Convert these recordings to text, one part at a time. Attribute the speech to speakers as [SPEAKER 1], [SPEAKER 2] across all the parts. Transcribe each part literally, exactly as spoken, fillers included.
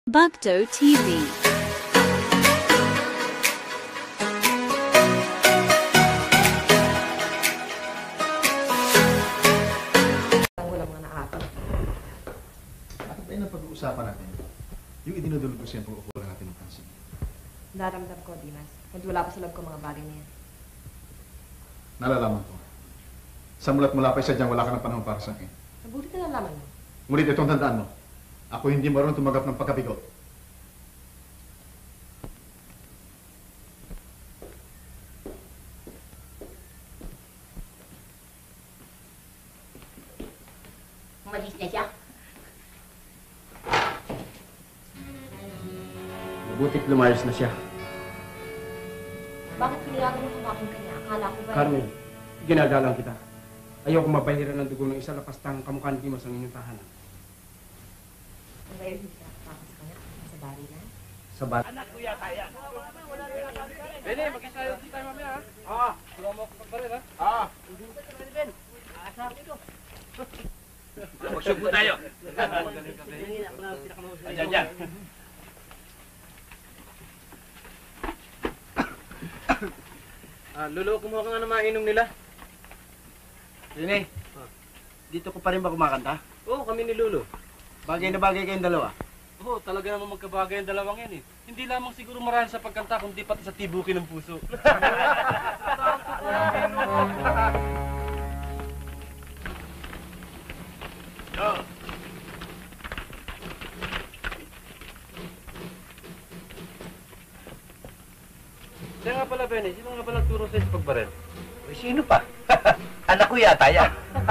[SPEAKER 1] Bugdo T V.
[SPEAKER 2] Wala mga naapit.
[SPEAKER 3] Bakit ba yun ang pag-uusapan natin? Yung idinudulog ko siya pag ukulan natin ng pansin.
[SPEAKER 2] Naramdam ko, Dimas. Kahit wala pa sa loob ko mga bagay na yan.
[SPEAKER 3] Nalalaman ko. Sa mulat mula pa sadyang wala ka ng panahon para sa akin.
[SPEAKER 2] Mabuti na nalaman mo.
[SPEAKER 3] Ngunit itong tandaan mo, ako hindi marunong tumagat ng pagkabigo.
[SPEAKER 4] Umalis na siya.
[SPEAKER 5] Mabutit lumayas na siya.
[SPEAKER 2] Bakit pinilagan mo kumakin ka niya? Akala ko ba...
[SPEAKER 5] Carmen, ginagalang kita. Ayoko mabahiran ng dugo ng isa lapastang kamukha ni Dimas ang inyong tahanan.
[SPEAKER 2] Ang gayon hindi ka tapos ka nga sa bari na.
[SPEAKER 5] Sa bat...
[SPEAKER 6] Anak ko yata yan. Bene, mag-isayo din tayo mamaya, ha? Ah, tulungan mo ako pagbaril, ha? Ah. Hindi mo ka Ben. Aasabi ko. Magsubo tayo. Ayan, ayan.
[SPEAKER 5] Ah, Lolo, kumuha ka nga ng mainom nila.
[SPEAKER 6] Bene,
[SPEAKER 5] Dito ko pa rin ba kumakanta?
[SPEAKER 6] oo, kami ni Lolo.
[SPEAKER 5] Bagay na bagay kayong dalawa.
[SPEAKER 6] Oo, talaga namang magkabagay ang dalawang yan, eh. Hindi lamang siguro marahil sa pagkanta, kundi pati sa tibukin ng puso. Kaya nga pala, Benny, sino nga pala turo sa'yo sa pagbaril?
[SPEAKER 7] Uy, sino pa? Anak ko yata yan.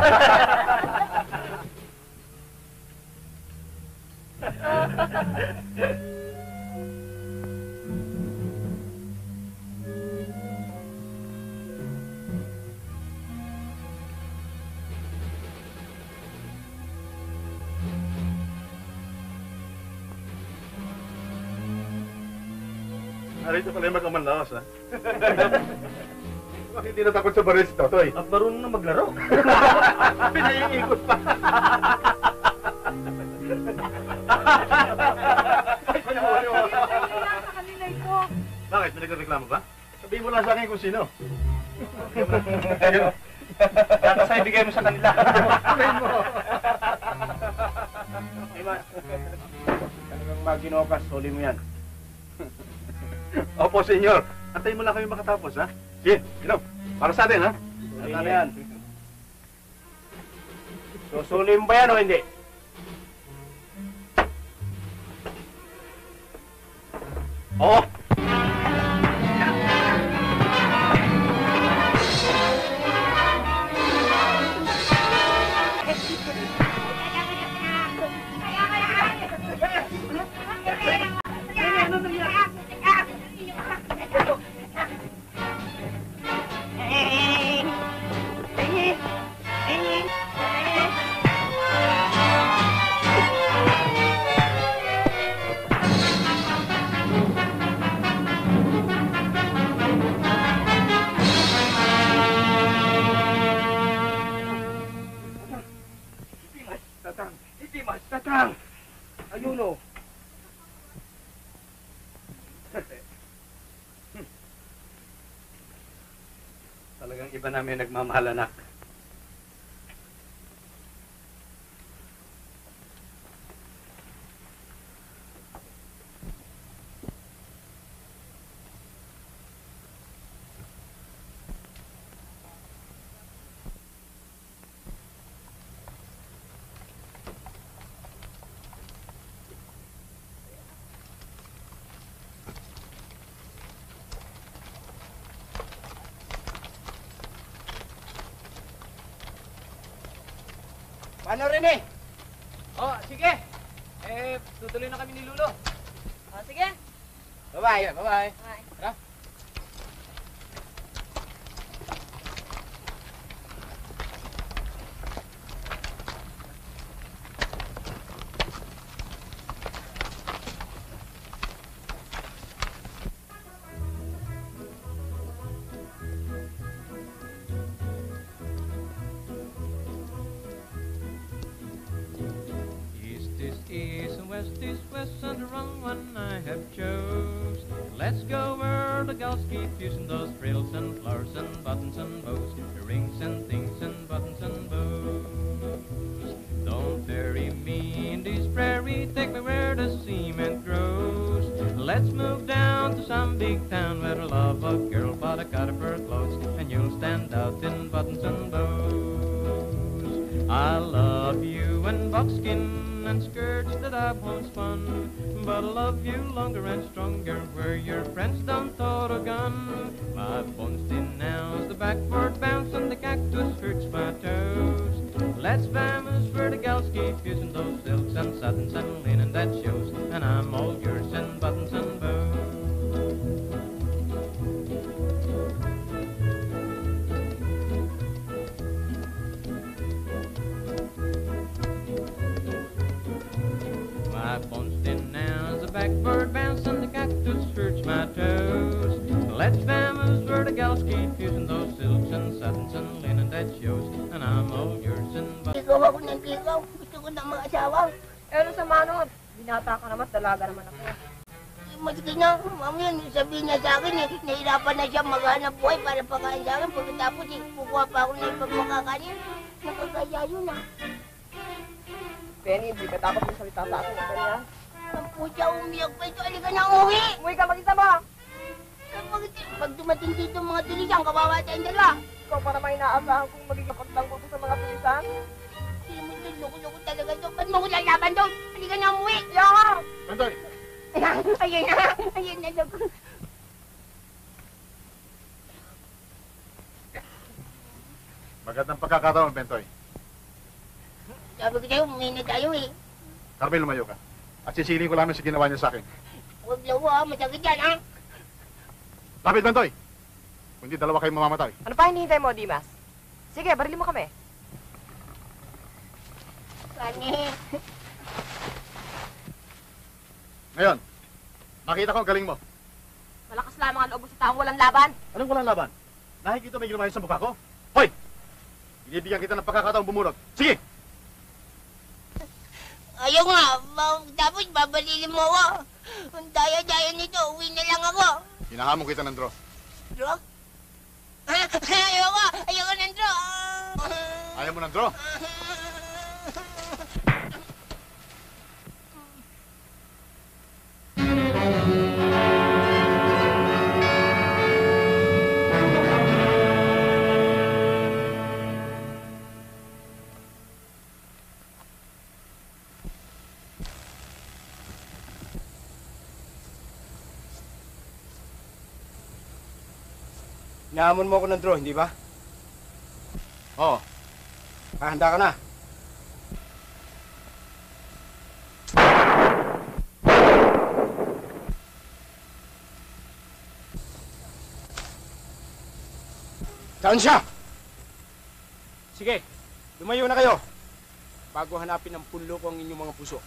[SPEAKER 3] Narito pala yung magkamanlaos, ha? Bakit hindi natakot sa baril si Totoy?
[SPEAKER 7] At marunong na maglaro.
[SPEAKER 3] Pinaiikot pa. Bakit? May nagreklamo ba? Sabihin mo lang sa akin kung sino.
[SPEAKER 7] Kaya sa ibigay mo sa kanila.
[SPEAKER 3] Sabihin mo.
[SPEAKER 5] Dimas, talagang maginokas, huli mo yan.
[SPEAKER 3] Opo, senyor. Antayin mo lang kami makatapos, ha? Sige, inom. Para sa atin, ha?
[SPEAKER 5] Huli mo yan. Susuli mo ba yan o hindi?
[SPEAKER 3] Oo.
[SPEAKER 5] Tatang! Dimas! Tatang! Ayun o!
[SPEAKER 6] Talagang iba namin nagmamahal, anak.
[SPEAKER 5] Paano rin eh?
[SPEAKER 6] Oh, sige. Eh, tutuloy na kami ni Lulo.
[SPEAKER 2] O, sige.
[SPEAKER 5] Bye-bye! Bye-bye!
[SPEAKER 2] Bye.
[SPEAKER 5] Tara!
[SPEAKER 8] East is east and west is west and around
[SPEAKER 1] have chose. Let's go where the gals keep using those frills and flowers and buttons and bows, rings and things and buttons and bows. Don't bury me in this prairie, take me where the cement grows. Let's move down to some big town where I love a girl but I cut up her clothes, and you'll stand out in buttons and bows. I love you and buckskin and skirts that I've once spun, but I love you longer and stronger where your friends don't throw a gun. My bones thin now's the backward bounce and the cactus hurts my toes. Let's vamos where the gals keep using those silks and satins and linen that shows, and I'm all yours in buttons and bows. My bones thin now's the backward bounce and the cactus hurts my toes. Let's vamos where the gals keep using those silks and satins and linen that shows, and I'm all yours in buttons.
[SPEAKER 4] Ikaw ako ng ikaw. Gusto ko ng mga asawa.
[SPEAKER 2] Eh, ano sama nun? Binata ka naman, dalaga naman ako.
[SPEAKER 4] Maski na, mamaya sabihin niya sa akin eh, nahirapan na siya maghanap buhay para pakain sa akin. Pagkatapos eh, kukuha pa ako na yung makakanin. Nakakaya yun ah.
[SPEAKER 2] Penny, hindi ka dapat magsalita sa akin. Ito niya.
[SPEAKER 4] Ang putya, umiyak pa ito. Halika na, umuwi!
[SPEAKER 2] Umuwi ka, mag-isa mo!
[SPEAKER 4] Pag, pag dumating dito mga tulisan, kawawa tayong dalawa.
[SPEAKER 2] Ikaw pa naman inaasahan kung magiging pagtanggol ko sa mga tulisan.
[SPEAKER 4] Hindi mo ito, loko-loko talaga ito. Ba't mo ko lalaban doon? Halika na, umuwi!
[SPEAKER 2] Yaka!
[SPEAKER 3] Bentoy!
[SPEAKER 4] Ayun na, ayun na, loko.
[SPEAKER 3] Magandang pagkakataon, Bentoy.
[SPEAKER 4] Sabi ko sa'yo, umuwi na tayo eh.
[SPEAKER 3] Carmel, lumayo ka. At sisiling ko lang sa ginawa niya sa akin.
[SPEAKER 4] Huwag lawa ha, masakit yan ha.
[SPEAKER 3] Lapit, Bentoy! Kundi dalawa kayo mamamatay.
[SPEAKER 2] Ano pa hinihintay mo, Dimas? Sige, barilin mo kami.
[SPEAKER 4] Kani.
[SPEAKER 3] Ngayon, makita ko ang galing mo.
[SPEAKER 2] Malakas lamang ang loob mo sa taong walang laban.
[SPEAKER 3] Anong walang laban? Nakikita may ginawa sa mukha ko? Hoy! Binibigyan kita ng pagkakataong bumunot. Sige!
[SPEAKER 4] Ayaw nga, ba- tapos babalilin mo ako. Ang daya-daya nito, uwi na lang ako.
[SPEAKER 3] Hinahamon kita ng draw.
[SPEAKER 4] Draw? Ah, ayaw ko, ayaw ko ng draw.
[SPEAKER 3] Ayaw mo ng draw?
[SPEAKER 5] Inaamon mo ako ng draw, hindi ba?
[SPEAKER 3] Oo.
[SPEAKER 5] Ah, handa ka na. Saan siya? Sige, lumayo na kayo. Bago hanapin ng punlo ko ang inyong mga puso.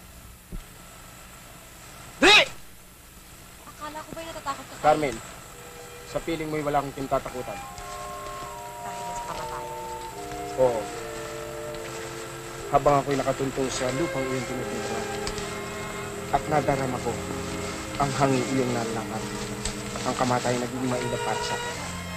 [SPEAKER 5] Dali!
[SPEAKER 2] Akala ko ba'y natatakot ka?
[SPEAKER 5] Carmen, sa piling mo'y wala akong kinatatakutan.
[SPEAKER 2] Dahil sa kamatayan.
[SPEAKER 5] Oo. Habang ako'y nakatuntong sa lupang iyong tinutuntungan at nadarama ko ang hangin iyong nalangan, ang kamatayan naging mailap para sa akin.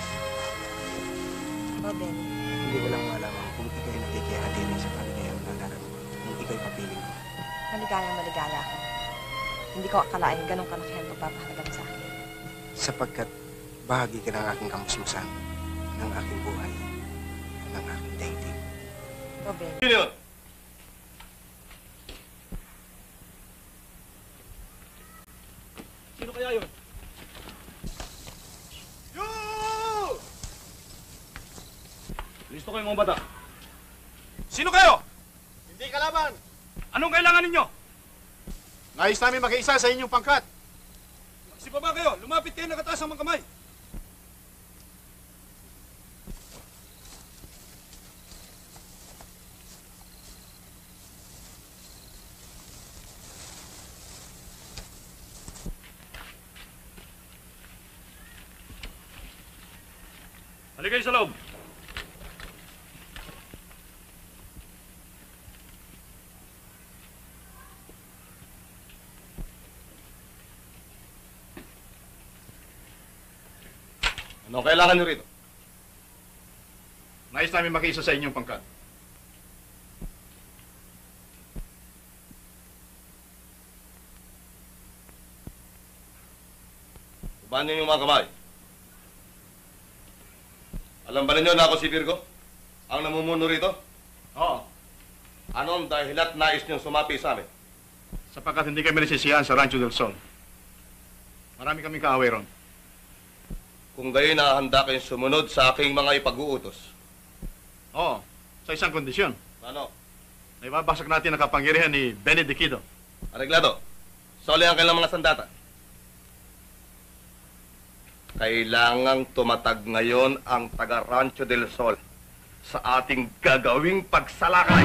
[SPEAKER 2] Robin,
[SPEAKER 5] Hindi ko lang malaman kung ikaw'y nakikihatirin sa kaligayang nadarama kung ikaw'y papiling mo.
[SPEAKER 2] maligayang maligaya ako. Hindi ko akalain ganun kalaki ang pagpapahalaga mo sa akin.
[SPEAKER 5] Sapagkat bahagi ka ng aking kamusmusan, ng aking buhay, at ng aking daigdig.
[SPEAKER 2] Robin,
[SPEAKER 7] Sino yun?
[SPEAKER 6] Sino kaya yun? Yo! Listo kayo mga bata. Sino kayo?
[SPEAKER 3] Hindi kalaban!
[SPEAKER 6] Anong kailangan ninyo?
[SPEAKER 3] Nais namin makiisa sa inyong pangkat.
[SPEAKER 6] Magsibaba kayo. Lumapit kayo nakataas ang mga kamay. Halika kayo sa loob.
[SPEAKER 8] Anong kailangan niyo rito?
[SPEAKER 3] Nais namin makiisa sa inyong pangkat.
[SPEAKER 8] Paano yung mga kamay? Alam ba ninyo na ako si Virgo? Ang namumuno rito?
[SPEAKER 3] Oo.
[SPEAKER 8] Ano ang dahilat nais niyong sumapi sa amin?
[SPEAKER 3] Sapagkat hindi kami nasisiyahan sa Rancho del Sol. Marami kaming kaaway ron.
[SPEAKER 8] Kung gayon na handa kayong sumunod sa aking mga ipag-uutos.
[SPEAKER 3] Oo. Sa isang kondisyon.
[SPEAKER 8] Ano?
[SPEAKER 3] Na ibabasag natin ang kapangyarihan ni Benedicto.
[SPEAKER 8] Areglado, soli ang kailang mga sandata. Kailangang tumatag ngayon ang taga Rancho del Sol sa ating gagawing pagsalakay.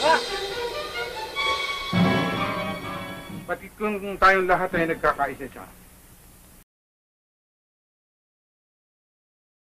[SPEAKER 5] Bakit kung tayong lahat ay nagkakaisa siya?